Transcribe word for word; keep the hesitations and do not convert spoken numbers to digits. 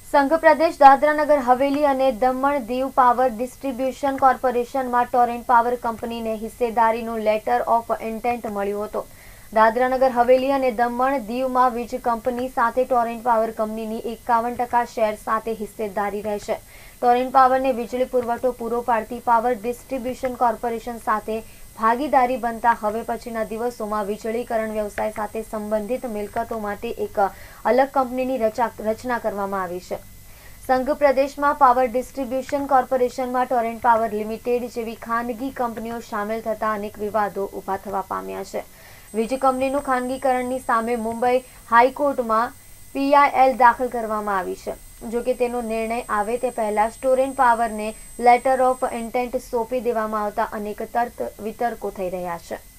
સંઘ પ્રદેશ દાદરાનગર હવેલી અને Daman Diu power distribution કોર્પોરેશનમાં ટોરેન્ટ પાવર કંપનીને હિસ્સેદારીનું લેટર ઓફ ઇન્ટેન્ટ મળ્યું હતું। દાદરાનગર હવેલી અને દમણ દીવમાં વીજ કંપની સાથે ટોરેન્ટ પાવર કંપનીની એકાવન ટકા શેર સાથે હિસ્સેદારી રહેશે। ટોરેન્ટ પાવરને વીજળી પુરવઠો પૂરો પાડતી પાવર ડિસ્ટ્રીબ્યુશન કોર્પોરેશન સાથે ભાગીદારી બનતા હવે પછીના દિવસોમાં વીજળીકરણ વ્યવસાય સાથે સંબંધિત મિલકતો માટે એક અલગ કંપનીની રચના કરવામાં આવી છે। સંઘ પ્રદેશમાં પાવર ડિસ્ટ્રીબ્યુશન કોર્પોરેશનમાં ટોરેન્ટ પાવર લિમિટેડ જેવી ખાનગી કંપનીઓ સામેલ થતા અનેક વિવાદો ઊભા થવા પામ્યા છે। વીજ કંપનીનું ખાનગીકરણની સામે મુંબઈ હાઈકોર્ટમાં પીઆઈએલ દાખલ કરવામાં આવી છે। જો કે તેનો નિર્ણય આવે તે પહેલા ટોરેન્ટ પાવરને લેટર ઓફ ઇન્ટેન્ટ સોંપી દેવામાં આવતા અનેક તર્ક વિતર્કો થઈ રહ્યા છે।